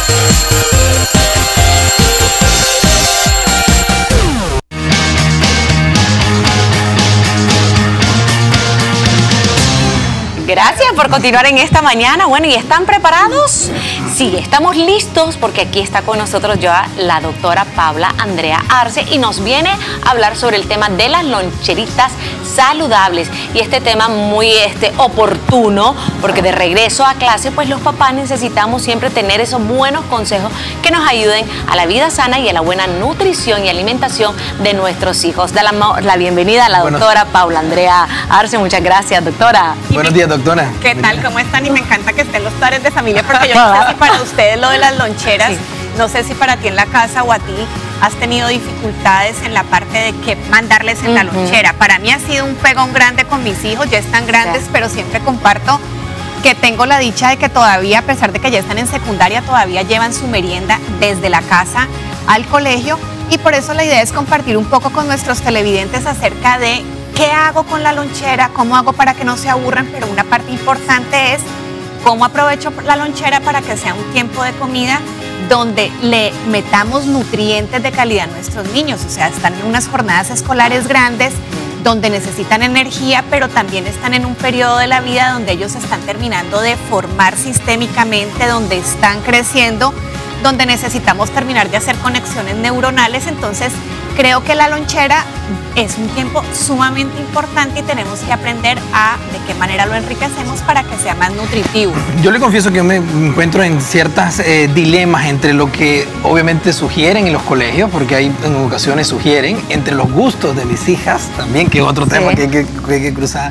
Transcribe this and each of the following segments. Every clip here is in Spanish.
Gracias por continuar en esta mañana. Bueno, ¿y están preparados? Sí, estamos listos porque aquí está con nosotros ya la doctora Paula Andrea Arce y nos viene a hablar sobre el tema de las loncheritas saludables. Y este tema muy oportuno porque de regreso a clase, pues los papás necesitamos siempre tener esos buenos consejos que nos ayuden a la vida sana y a la buena nutrición y alimentación de nuestros hijos. Da la bienvenida a la doctora Paula Andrea Arce. Muchas gracias, doctora. Buenos días, doctora. ¿Qué tal? ¿Cómo están? Y me encanta que estén los padres de familia porque yo no sé si para ustedes lo de las loncheras, sí. No sé si para ti en la casa o a ti has tenido dificultades en la parte de qué mandarles en la lonchera. Para mí ha sido un pegón grande con mis hijos, ya están grandes, pero siempre comparto que tengo la dicha de que todavía, a pesar de que ya están en secundaria, todavía llevan su merienda desde la casa al colegio, y por eso la idea es compartir un poco con nuestros televidentes acerca de qué hago con la lonchera, cómo hago para que no se aburran, pero una parte importante es cómo aprovecho la lonchera para que sea un tiempo de comida donde le metamos nutrientes de calidad a nuestros niños. O sea, están en unas jornadas escolares grandes donde necesitan energía, pero también están en un periodo de la vida donde ellos están terminando de formar sistémicamente, donde están creciendo, donde necesitamos terminar de hacer conexiones neuronales. Entonces, creo que la lonchera es un tiempo sumamente importante y tenemos que aprender a de qué manera lo enriquecemos para que sea más nutritivo. Yo le confieso que yo me encuentro en ciertas dilemas entre lo que obviamente sugieren en los colegios, porque hay en ocasiones sugieren, entre los gustos de mis hijas, también, que es otro tema que hay que cruzar,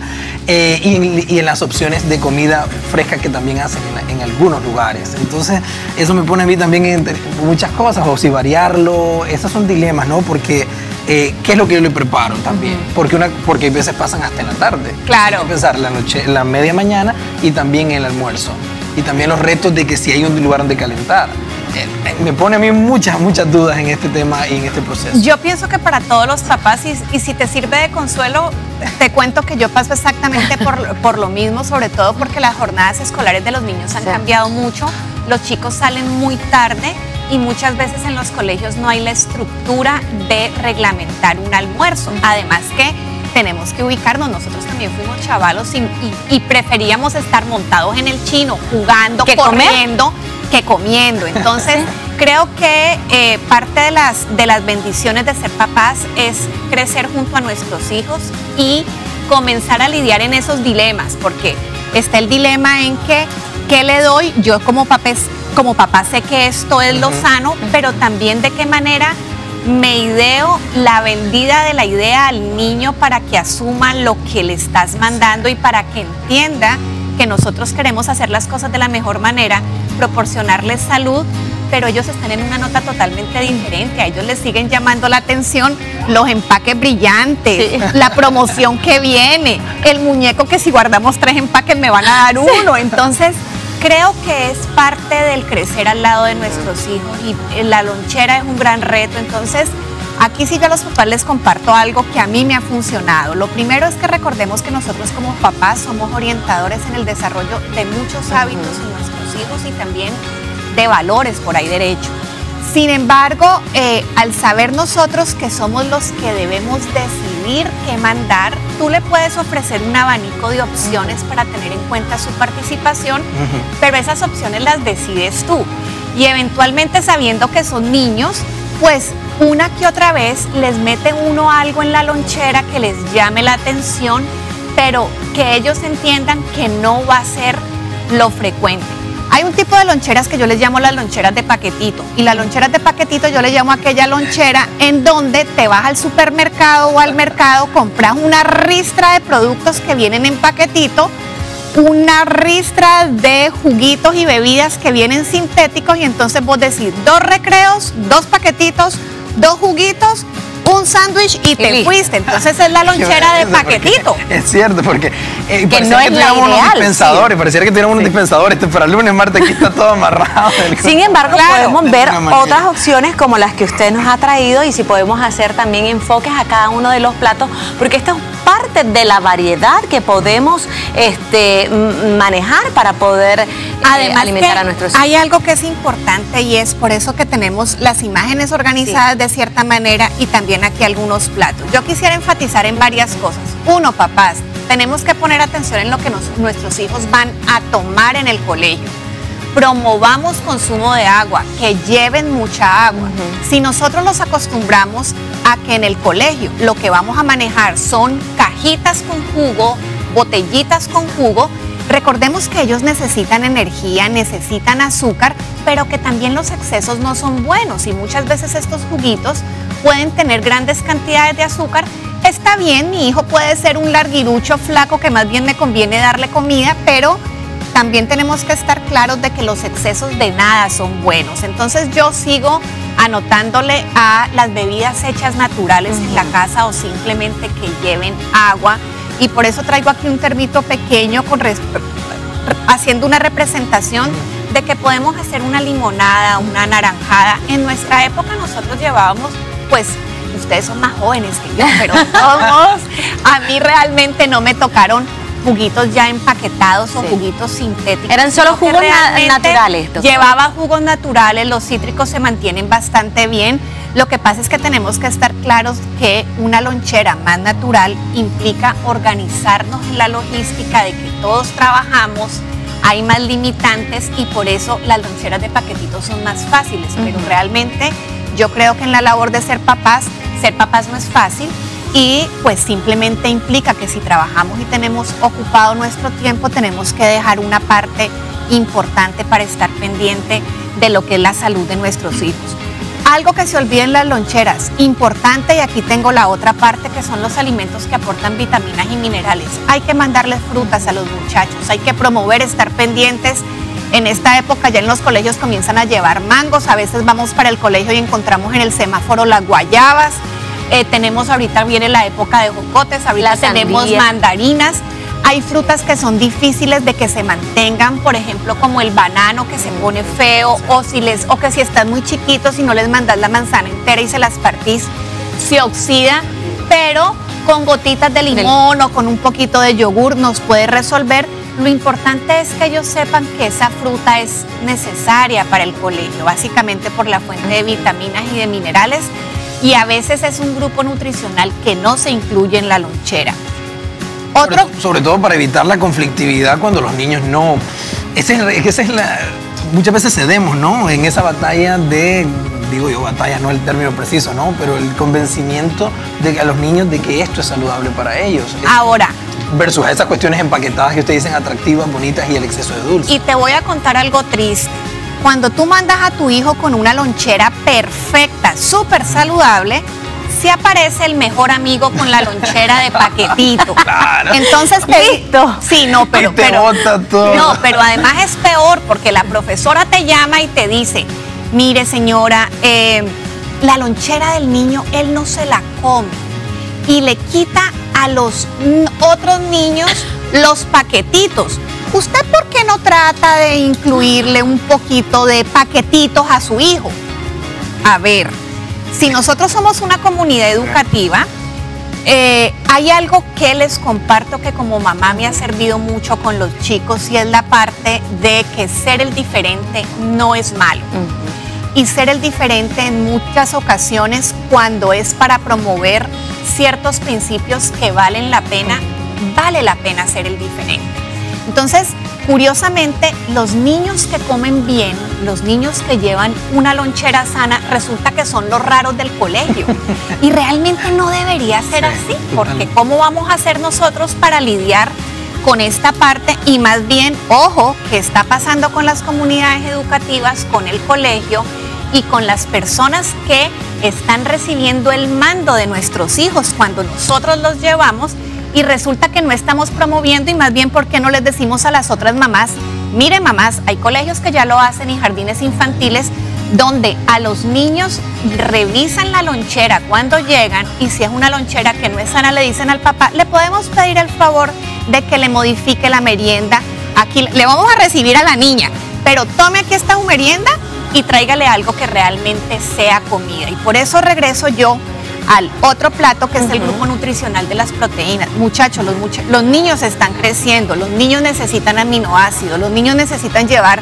y en las opciones de comida fresca que también hacen en algunos lugares. Entonces, eso me pone a mí también entre muchas cosas, o si variarlo, esos son dilemas, ¿no? Porque ¿qué es lo que yo le preparo también? Porque hay veces pasan hasta en la tarde. Claro. Hay que pensar la noche, la media mañana y también el almuerzo. Y también los retos de que si hay un lugar donde calentar. Me pone a mí muchas dudas en este tema y en este proceso. Yo pienso que para todos los papás, y si te sirve de consuelo, te cuento que yo paso exactamente por lo mismo, sobre todo porque las jornadas escolares de los niños han cambiado mucho. Los chicos salen muy tarde y muchas veces en los colegios no hay la estructura de reglamentar un almuerzo. Además que tenemos que ubicarnos, nosotros también fuimos chavalos y preferíamos estar montados en el chino, jugando, corriendo, que comiendo. Entonces, creo que parte de las bendiciones de ser papás es crecer junto a nuestros hijos y comenzar a lidiar en esos dilemas, porque está el dilema en que ¿qué le doy? Yo como papá sé que esto es lo sano, pero también de qué manera me ideo la vendida de la idea al niño para que asuma lo que le estás mandando y para que entienda que nosotros queremos hacer las cosas de la mejor manera, proporcionarles salud, pero ellos están en una nota totalmente diferente. A ellos les siguen llamando la atención los empaques brillantes, la promoción que viene, el muñeco que si guardamos 3 empaques me van a dar 1. Entonces, creo que es parte del crecer al lado de nuestros hijos y la lonchera es un gran reto. Entonces, aquí sí yo a los papás les comparto algo que a mí me ha funcionado. Lo primero es que recordemos que nosotros como papás somos orientadores en el desarrollo de muchos hábitos en nuestros hijos y también de valores por ahí derecho. Sin embargo, al saber nosotros que somos los que debemos decidir qué mandar, tú le puedes ofrecer un abanico de opciones para tener en cuenta su participación, pero esas opciones las decides tú. Y eventualmente, sabiendo que son niños, pues una que otra vez les mete uno algo en la lonchera que les llame la atención, pero que ellos entiendan que no va a ser lo frecuente. Hay un tipo de loncheras que yo les llamo las loncheras de paquetito, y las loncheras de paquetito yo les llamo aquella lonchera en donde te vas al supermercado o al mercado, compras una ristra de productos que vienen en paquetito, una ristra de juguitos y bebidas que vienen sintéticos, y entonces vos decís 2 recreos, 2 paquetitos, 2 juguitos, un sándwich y te fuiste. Entonces es la lonchera de paquetito. Es cierto, porque que no es la unos ideal, dispensadores, pareciera que tuviéramos unos dispensadores. Para el lunes, martes, aquí está todo amarrado. Sin embargo, podemos ver manera. otras opciones como las que usted nos ha traído, y si podemos hacer también enfoques a cada uno de los platos, porque esto es parte de la variedad que podemos manejar para poder alimentar a nuestros hijos. Hay algo que es importante, y es por eso que tenemos las imágenes organizadas de cierta manera, y también aquí algunos platos. Yo quisiera enfatizar en varias cosas. Uno, papás, tenemos que poner atención en lo que nuestros hijos van a tomar en el colegio. Promovamos consumo de agua, que lleven mucha agua. Si nosotros los acostumbramos a que en el colegio lo que vamos a manejar son cajitas con jugo, botellitas con jugo, recordemos que ellos necesitan energía, necesitan azúcar, pero que también los excesos no son buenos, y muchas veces estos juguitos pueden tener grandes cantidades de azúcar. Está bien, mi hijo puede ser un larguirucho flaco que más bien me conviene darle comida, pero también tenemos que estar claros de que los excesos de nada son buenos. Entonces yo sigo anotándole a las bebidas hechas naturales en la casa, o simplemente que lleven agua, y por eso traigo aquí un termito pequeño haciendo una representación de que podemos hacer una limonada, una naranjada. En nuestra época nosotros llevábamos, pues, ustedes son más jóvenes que yo, pero todos, a mí realmente no me tocaron juguitos ya empaquetados o juguitos sintéticos. Eran solo jugos naturales. Llevaba jugos naturales, los cítricos se mantienen bastante bien. Lo que pasa es que tenemos que estar claros que una lonchera más natural implica organizarnos en la logística de que todos trabajamos, hay más limitantes, y por eso las loncheras de paquetitos son más fáciles. Pero realmente yo creo que en la labor de ser papás no es fácil. Y pues simplemente implica que si trabajamos y tenemos ocupado nuestro tiempo, tenemos que dejar una parte importante para estar pendiente de lo que es la salud de nuestros hijos. Algo que se olvida en las loncheras, importante, y aquí tengo la otra parte, que son los alimentos que aportan vitaminas y minerales. Hay que mandarles frutas a los muchachos, hay que promover estar pendientes. En esta época ya en los colegios comienzan a llevar mangos, a veces vamos para el colegio y encontramos en el semáforo las guayabas. Tenemos ahorita, viene la época de jocotes, ahorita tenemos mandarinas. Hay frutas que son difíciles de que se mantengan, por ejemplo, como el banano, que se pone feo, o que si están muy chiquitos y no les mandas la manzana entera y se las partís, se oxida, pero con gotitas de limón o con un poquito de yogur nos puede resolver. Lo importante es que ellos sepan que esa fruta es necesaria para el colegio, básicamente por la fuente de vitaminas y de minerales, y a veces es un grupo nutricional que no se incluye en la lonchera. Sobre todo para evitar la conflictividad cuando los niños no... muchas veces cedemos, ¿no? En esa batalla de... Digo yo, batalla no es el término preciso, ¿no? Pero el convencimiento a los niños de que esto es saludable para ellos. Ahora... Versus esas cuestiones empaquetadas que ustedes dicen atractivas, bonitas, y el exceso de dulce. Y te voy a contar algo triste. Cuando tú mandas a tu hijo con una lonchera perfecta, súper saludable, se aparece el mejor amigo con la lonchera de paquetito. Claro. Entonces listo. Sí, no, pero bota todo. No, pero además es peor, porque la profesora te llama y te dice: mire, señora, la lonchera del niño él no se la come, y le quita a los otros niños los paquetitos. ¿Usted por qué no trata de incluirle un poquito de paquetitos a su hijo? A ver, si nosotros somos una comunidad educativa, hay algo que les comparto que como mamá me ha servido mucho con los chicos, y es la parte de que ser el diferente no es malo. Y ser el diferente en muchas ocasiones, cuando es para promover ciertos principios que valen la pena, vale la pena ser el diferente. Entonces, curiosamente, los niños que comen bien, los niños que llevan una lonchera sana, resulta que son los raros del colegio. Y realmente no debería ser así, porque ¿cómo vamos a hacer nosotros para lidiar con esta parte? Y más bien, ojo, ¿qué está pasando con las comunidades educativas, con el colegio y con las personas que están recibiendo el mando de nuestros hijos cuando nosotros los llevamos? Y resulta que no estamos promoviendo, y más bien, ¿por qué no les decimos a las otras mamás? Miren, mamás, hay colegios que ya lo hacen y jardines infantiles donde a los niños revisan la lonchera cuando llegan, y si es una lonchera que no es sana, le dicen al papá, le podemos pedir el favor de que le modifique la merienda. Aquí le vamos a recibir a la niña, pero tome aquí esta su merienda y tráigale algo que realmente sea comida. Y por eso regreso yo al otro plato, que es el grupo nutricional de las proteínas. Muchachos, los niños están creciendo, los niños necesitan aminoácidos, los niños necesitan llevar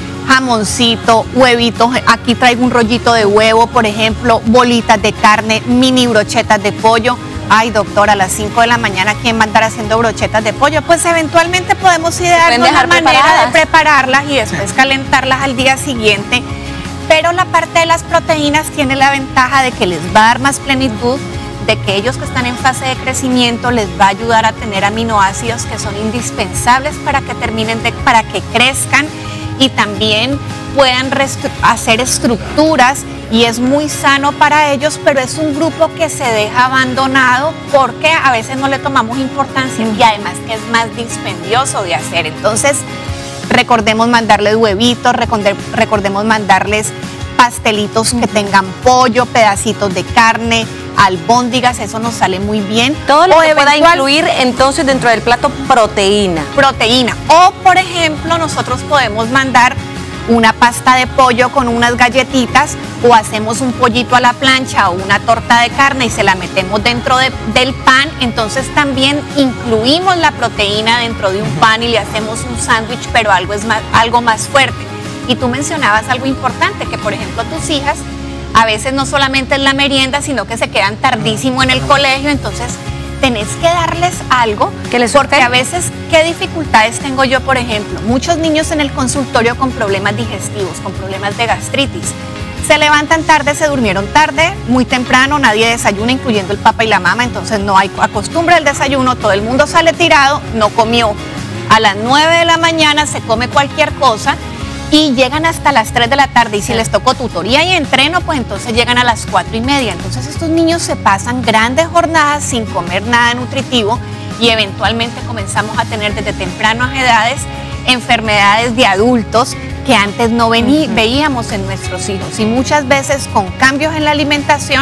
jamoncito, huevitos. Aquí traigo un rollito de huevo, por ejemplo, bolitas de carne, mini brochetas de pollo. Ay, doctora, a las 5 de la mañana, ¿quién va a andar haciendo brochetas de pollo? Pues eventualmente podemos idearnos la manera de prepararlas y después calentarlas al día siguiente. Pero la parte de las proteínas tiene la ventaja de que les va a dar más plenitud, de que ellos que están en fase de crecimiento les va a ayudar a tener aminoácidos que son indispensables para que para que crezcan y también puedan hacer estructuras, y es muy sano para ellos, pero es un grupo que se deja abandonado porque a veces no le tomamos importancia y además que es más dispendioso de hacer. Entonces, recordemos mandarles huevitos, recordemos mandarles pastelitos que tengan pollo, pedacitos de carne, albóndigas, eso nos sale muy bien. Todo lo que pueda incluir entonces dentro del plato proteína. Proteína. O, por ejemplo, nosotros podemos mandar una pasta de pollo con unas galletitas, o hacemos un pollito a la plancha o una torta de carne y se la metemos dentro del pan. Entonces también incluimos la proteína dentro de un pan y le hacemos un sándwich, pero algo más fuerte. Y tú mencionabas algo importante, que por ejemplo tus hijas a veces no solamente es la merienda, sino que se quedan tardísimo en el colegio, entonces tenés que darles algo, porque a veces, ¿qué dificultades tengo yo? Por ejemplo, muchos niños en el consultorio con problemas digestivos, con problemas de gastritis, se levantan tarde, se durmieron tarde, muy temprano, nadie desayuna, incluyendo el papá y la mamá, entonces no hay costumbre del desayuno, todo el mundo sale tirado, no comió. A las 9 de la mañana se come cualquier cosa y llegan hasta las 3 de la tarde, y si les tocó tutoría y entreno, pues entonces llegan a las 4:30. Entonces estos niños se pasan grandes jornadas sin comer nada nutritivo y eventualmente comenzamos a tener desde tempranas edades enfermedades de adultos que antes no veíamos en nuestros hijos, y muchas veces con cambios en la alimentación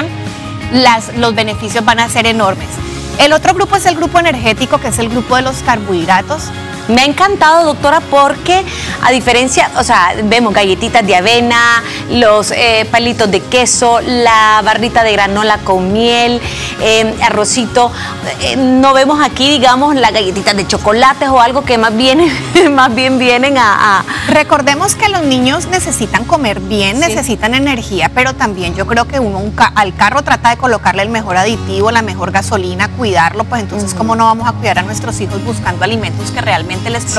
los beneficios van a ser enormes. El otro grupo es el grupo energético, que es el grupo de los carbohidratos. Me ha encantado, doctora, porque a diferencia, o sea, vemos galletitas de avena, los palitos de queso, la barrita de granola con miel, arrocito. No vemos aquí, digamos, las galletitas de chocolates o algo que más bien vienen a... Recordemos que los niños necesitan comer bien, necesitan energía, pero también yo creo que uno al carro trata de colocarle el mejor aditivo, la mejor gasolina, cuidarlo, pues entonces ¿cómo no vamos a cuidar a nuestros hijos buscando alimentos que realmente les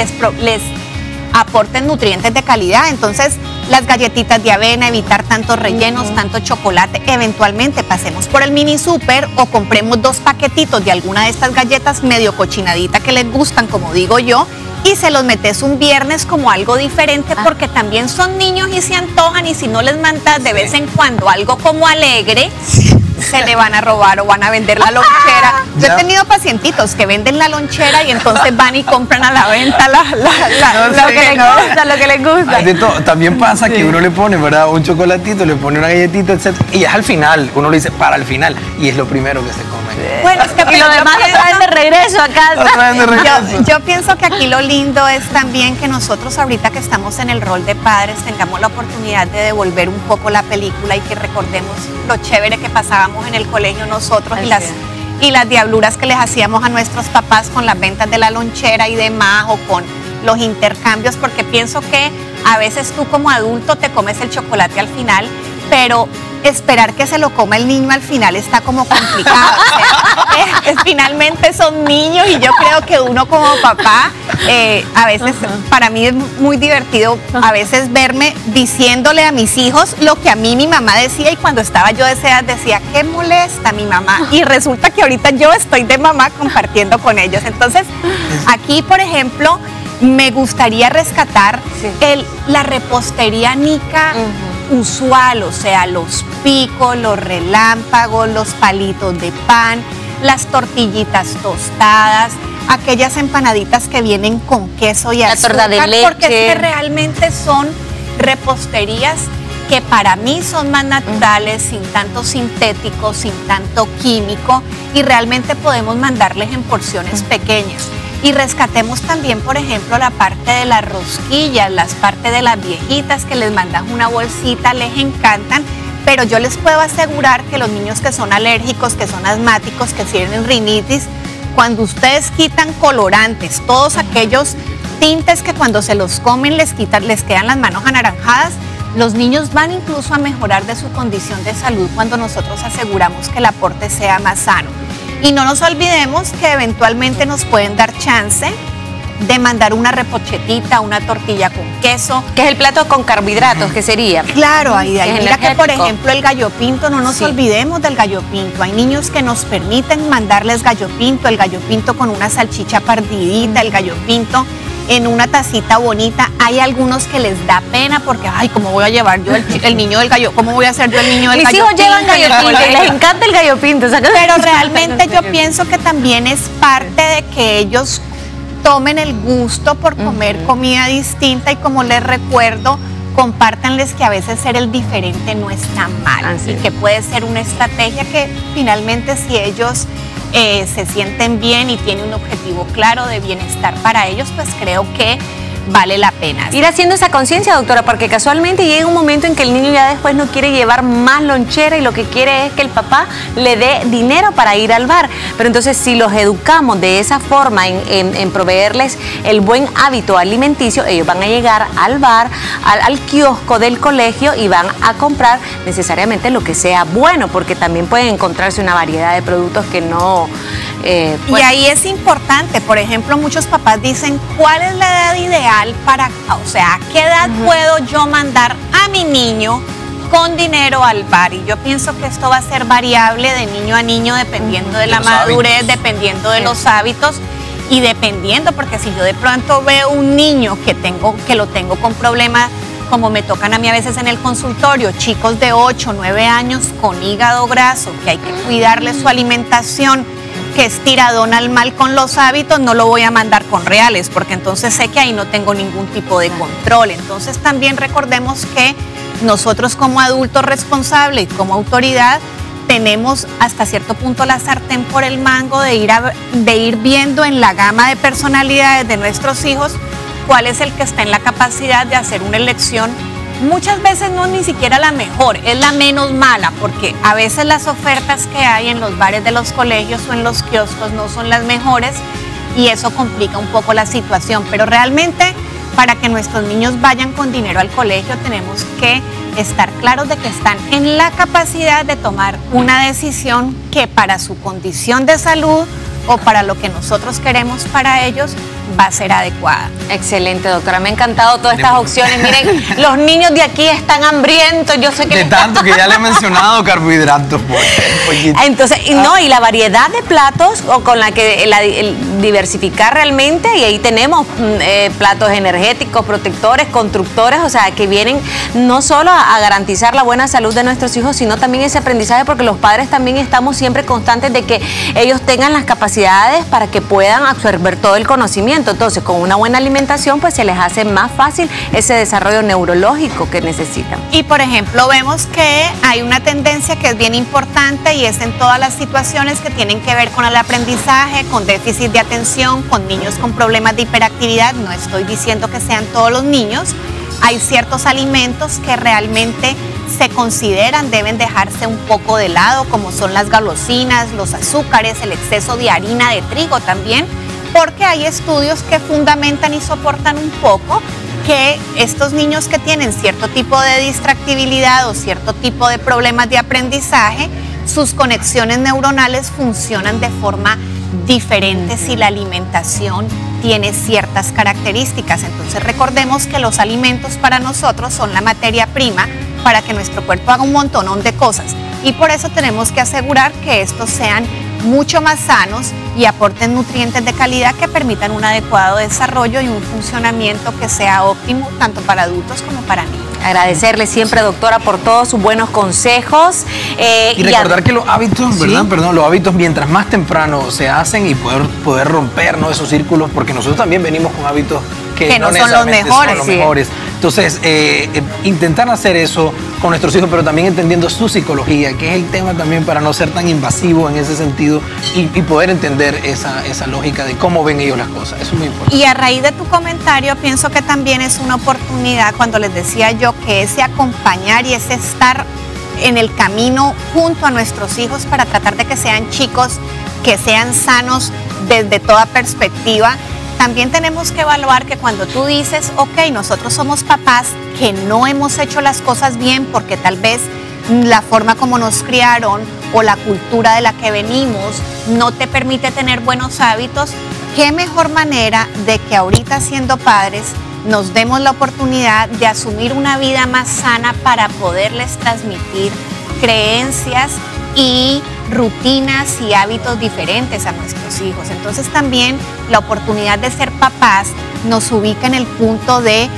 aporten nutrientes de calidad? Entonces, las galletitas de avena, evitar tantos rellenos, tanto chocolate. Eventualmente pasemos por el mini super o compremos 2 paquetitos de alguna de estas galletas medio cochinadita que les gustan, como digo yo, y se los metes un viernes como algo diferente, porque también son niños y se antojan, y si no les mandas de vez en cuando algo como alegre, se le van a robar o van a vender la lonchera. Yo he tenido pacientitos que venden la lonchera y entonces van y compran a la venta lo que les gusta. También pasa que uno le pone, ¿verdad?, un chocolatito, le pone una galletita, etc. Y es al final, uno le dice para el final, y es lo primero que se come. Bueno, es que y lo demás lo traen de regreso a casa. Yo pienso que aquí lo lindo es también que nosotros ahorita que estamos en el rol de padres tengamos la oportunidad de devolver un poco la película y que recordemos lo chévere que pasábamos en el colegio nosotros y las diabluras que les hacíamos a nuestros papás con las ventas de la lonchera y demás, o con los intercambios, porque pienso que a veces tú como adulto te comes el chocolate al final, pero esperar que se lo coma el niño al final está como complicado. O sea, finalmente son niños, y yo creo que uno como papá, a veces para mí es muy divertido a veces verme diciéndole a mis hijos lo que a mí mi mamá decía, y cuando estaba yo de esa edad decía, qué molesta mi mamá, y resulta que ahorita yo estoy de mamá compartiendo con ellos. Entonces, aquí, por ejemplo, me gustaría rescatar la repostería nica usual, o sea, los picos, los relámpagos, los palitos de pan, las tortillitas tostadas, aquellas empanaditas que vienen con queso y azúcar, torta de leche, porque es que realmente son reposterías que para mí son más naturales, sin tanto sintético, sin tanto químico, y realmente podemos mandarles en porciones pequeñas. Y rescatemos también, por ejemplo, la parte de las rosquillas, las partes de las viejitas que les mandan una bolsita, les encantan, pero yo les puedo asegurar que los niños que son alérgicos, que son asmáticos, que tienen rinitis, cuando ustedes quitan colorantes, todos aquellos tintes que cuando se los comen les quedan las manos anaranjadas, los niños van incluso a mejorar de su condición de salud cuando nosotros aseguramos que el aporte sea más sano. Y no nos olvidemos que eventualmente nos pueden dar chance de mandar una repochetita, una tortilla con queso. Que es el plato con carbohidratos, ¿qué sería? Claro, mira que por ejemplo el gallo pinto, no nos olvidemos del gallo pinto. Hay niños que nos permiten mandarles gallo pinto, el gallo pinto con una salchicha partidita, el gallo pinto en una tacita bonita. Hay algunos que les da pena porque, ay, ¿cómo voy a llevar yo el niño del gallo? ¿Cómo voy a hacer yo el niño del gallo pinto? Mis hijos llevan gallo pinto y les encanta el gallo pinto. Pero realmente yo pienso que también es parte de que ellos tomen el gusto por comer comida distinta, y como les recuerdo, compártanles que a veces ser el diferente no es tan mal, y que puede ser una estrategia que finalmente, si ellos se sienten bien y tienen un objetivo claro de bienestar para ellos, pues creo que vale la pena. Ir haciendo esa conciencia, doctora, porque casualmente llega un momento en que el niño ya después no quiere llevar más lonchera y lo que quiere es que el papá le dé dinero para ir al bar. Pero entonces, si los educamos de esa forma en proveerles el buen hábito alimenticio, ellos van a llegar al bar, al kiosco del colegio, y van a comprar necesariamente lo que sea bueno, porque también pueden encontrarse una variedad de productos que no... Y ahí es importante, por ejemplo, muchos papás dicen, ¿cuál es la edad ideal para, o sea, a qué edad puedo yo mandar a mi niño con dinero al bar? Y yo pienso que esto va a ser variable de niño a niño, dependiendo de la madurez, dependiendo de los hábitos, y dependiendo, porque si yo de pronto veo un niño que lo tengo con problemas, como me tocan a mí a veces en el consultorio, chicos de 8, 9 años con hígado graso, que hay que cuidarle su alimentación, que es tiradón al mal con los hábitos, no lo voy a mandar con reales, porque entonces sé que ahí no tengo ningún tipo de control. Entonces también recordemos que nosotros como adultos responsables y como autoridad tenemos hasta cierto punto la sartén por el mango de ir viendo en la gama de personalidades de nuestros hijos cuál es el que está en la capacidad de hacer una elección. Muchas veces no es ni siquiera la mejor, es la menos mala, porque a veces las ofertas que hay en los bares de los colegios o en los kioscos no son las mejores, y eso complica un poco la situación. Pero realmente, para que nuestros niños vayan con dinero al colegio, tenemos que estar claros de que están en la capacidad de tomar una decisión que para su condición de salud o para lo que nosotros queremos para ellos va a ser adecuada. Excelente, doctora, me ha encantado todas estas opciones. Miren, los niños de aquí están hambrientos, yo sé que... De tanto que ya le he mencionado carbohidratos. Entonces, no, y la variedad de platos con la que el diversificar realmente, y ahí tenemos platos energéticos, protectores, constructores, o sea, que vienen no solo a garantizar la buena salud de nuestros hijos, sino también ese aprendizaje, porque los padres también estamos siempre constantes de que ellos tengan las capacidades para que puedan absorber todo el conocimiento. Entonces, con una buena alimentación, pues se les hace más fácil ese desarrollo neurológico que necesitan. Y, por ejemplo, vemos que hay una tendencia que es bien importante, y es en todas las situaciones que tienen que ver con el aprendizaje, con déficit de atención, con niños con problemas de hiperactividad. No estoy diciendo que sean todos los niños. Hay ciertos alimentos que realmente se consideran deben dejarse un poco de lado, como son las golosinas, los azúcares, el exceso de harina de trigo también, porque hay estudios que fundamentan y soportan un poco que estos niños que tienen cierto tipo de distractibilidad o cierto tipo de problemas de aprendizaje, sus conexiones neuronales funcionan de forma diferente si la alimentación tiene ciertas características. Entonces recordemos que los alimentos para nosotros son la materia prima para que nuestro cuerpo haga un montón de cosas, y por eso tenemos que asegurar que estos sean mucho más sanos y aporten nutrientes de calidad que permitan un adecuado desarrollo y un funcionamiento que sea óptimo tanto para adultos como para niños. Agradecerle siempre, doctora, por todos sus buenos consejos. Y recordar que los hábitos, ¿verdad? Perdón, los hábitos mientras más temprano se hacen, y poder romper, ¿no?, esos círculos, porque nosotros también venimos con hábitos que no son los mejores. Entonces, intentar hacer eso con nuestros hijos, pero también entendiendo su psicología, que es el tema también para no ser tan invasivo en ese sentido y poder entender esa lógica de cómo ven ellos las cosas. Eso es muy importante. Y a raíz de tu comentario, pienso que también es una oportunidad, cuando les decía yo que ese acompañar y ese estar en el camino junto a nuestros hijos para tratar de que sean chicos, que sean sanos desde toda perspectiva. También tenemos que evaluar que cuando tú dices, ok, nosotros somos papás que no hemos hecho las cosas bien porque tal vez la forma como nos criaron o la cultura de la que venimos no te permite tener buenos hábitos, qué mejor manera de que ahorita siendo padres nos demos la oportunidad de asumir una vida más sana para poderles transmitir creencias y rutinas y hábitos diferentes a nuestros hijos. Entonces también la oportunidad de ser papás nos ubica en el punto de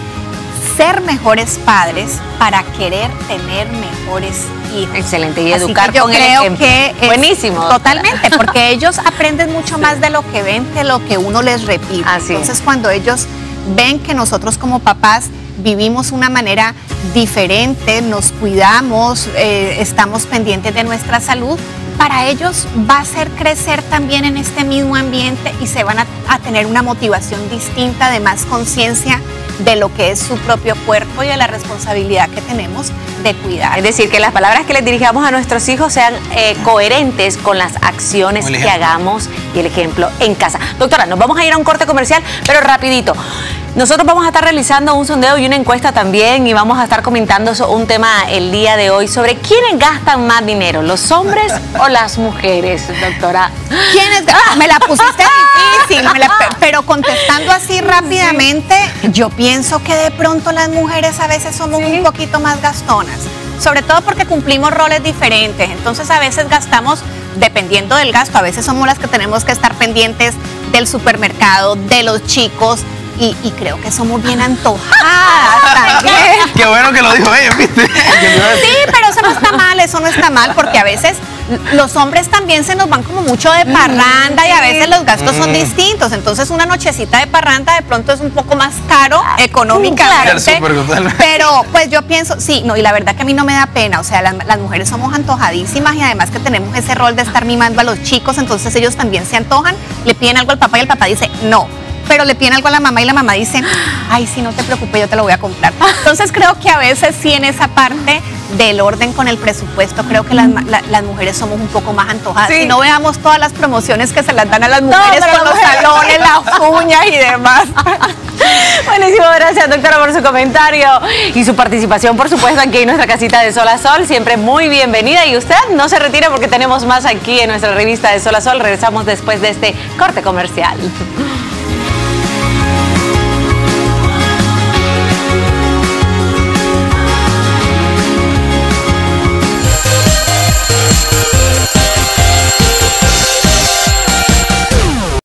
ser mejores padres para querer tener mejores hijos. Excelente, y así educar que yo con el creo ejemplo. que es Buenísimo. Totalmente, porque ellos aprenden mucho más de lo que ven que lo que uno les repite. Así Entonces es. cuando ellos ven que nosotros como papás vivimos una manera diferente, nos cuidamos, estamos pendientes de nuestra salud, para ellos va a hacer crecer también en este mismo ambiente y se van a tener una motivación distinta, de más conciencia de lo que es su propio cuerpo y de la responsabilidad que tenemos de cuidar. Es decir, que las palabras que les dirigamos a nuestros hijos sean coherentes con las acciones que hagamos y el ejemplo en casa. Doctora, nos vamos a ir a un corte comercial, pero rapidito. Nosotros vamos a estar realizando un sondeo y una encuesta también y vamos a estar comentando un tema el día de hoy sobre quiénes gastan más dinero, los hombres o las mujeres, doctora. ¿Quiénes? Me la pusiste difícil, pero contestando así rápidamente, yo pienso que de pronto las mujeres a veces somos un poquito más gastonas, sobre todo porque cumplimos roles diferentes, entonces a veces gastamos dependiendo del gasto, a veces somos las que tenemos que estar pendientes del supermercado, de los chicos, y creo que somos bien antojadas también. Qué bueno que lo dijo ella, ¿viste? Sí, pero eso no está mal, porque a veces los hombres también se nos van como mucho de parranda y a veces los gastos son distintos. Entonces una nochecita de parranda de pronto es un poco más caro económicamente. Pero pues yo pienso, sí, no, y la verdad que a mí no me da pena. O sea, las mujeres somos antojadísimas y además que tenemos ese rol de estar mimando a los chicos, entonces ellos también se antojan, le piden algo al papá y el papá dice no. Pero le piden algo a la mamá y la mamá dice, ay, sí, no te preocupes, yo te lo voy a comprar. Entonces creo que a veces sí en esa parte del orden con el presupuesto, creo que las mujeres somos un poco más antojadas. Sí. Si no veamos todas las promociones que se las dan a las mujeres con los salones, las uñas y demás. Buenísimo, gracias doctora por su comentario y su participación, por supuesto, aquí en nuestra casita de Sol a Sol, siempre muy bienvenida, y usted no se retire porque tenemos más aquí en nuestra revista de Sol a Sol. Regresamos después de este corte comercial.